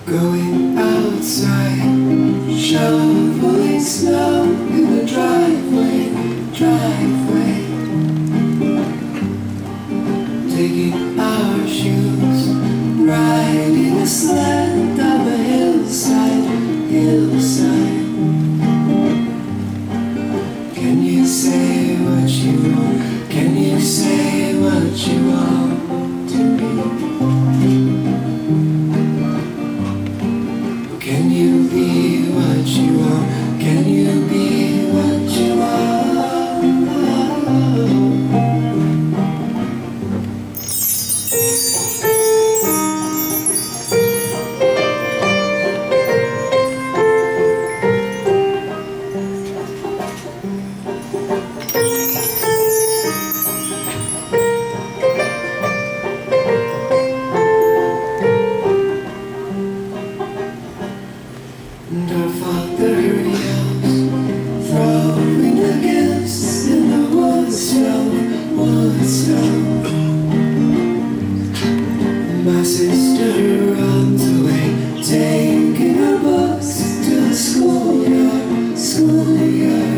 Going outside, shoveling snow in the driveway. Taking our shoes, riding a sled down the hillside. Can you say what you want? Can you say what you want to be? Can you be what you want? Can you be what you want? And our father yells, throwing the gifts in the wood stove. My sister runs away, taking her books to the schoolyard.